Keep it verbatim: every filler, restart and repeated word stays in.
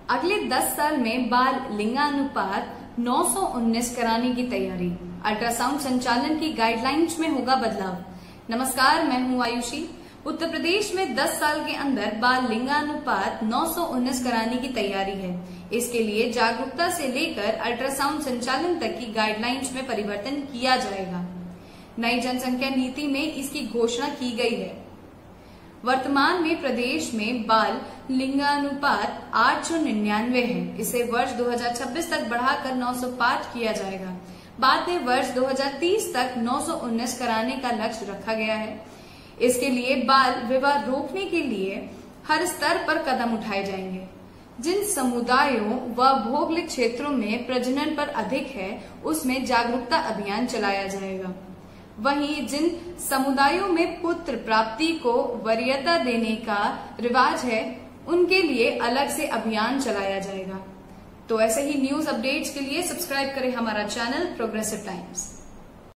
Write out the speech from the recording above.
अगले दस साल में बाल लिंगानुपात नौ सौ उन्नीस कराने की तैयारी। अल्ट्रासाउंड संचालन की गाइडलाइंस में होगा बदलाव। नमस्कार, मैं हूं आयुषी। उत्तर प्रदेश में दस साल के अंदर बाल लिंगानुपात नौ सौ उन्नीस कराने की तैयारी है। इसके लिए जागरूकता से लेकर अल्ट्रासाउंड संचालन तक की गाइडलाइंस में परिवर्तन किया जाएगा। नई जनसंख्या नीति में इसकी घोषणा की गई है। वर्तमान में प्रदेश में बाल लिंगानुपात आठ सौ निन्यानवे है। इसे वर्ष दो हजार छब्बीस तक बढ़ाकर नौ सौ पाँच किया जाएगा। बाद में वर्ष दो हजार तीस तक नौ सौ उन्नीस कराने का लक्ष्य रखा गया है। इसके लिए बाल विवाह रोकने के लिए हर स्तर पर कदम उठाए जाएंगे। जिन समुदायों व भौगोलिक क्षेत्रों में प्रजनन पर अधिक है, उसमें जागरूकता अभियान चलाया जाएगा। वहीं जिन समुदायों में पुत्र प्राप्ति को वरीयता देने का रिवाज है, उनके लिए अलग से अभियान चलाया जाएगा। तो ऐसे ही न्यूज अपडेट्स के लिए सब्सक्राइब करें हमारा चैनल प्रोग्रेसिव टाइम्स।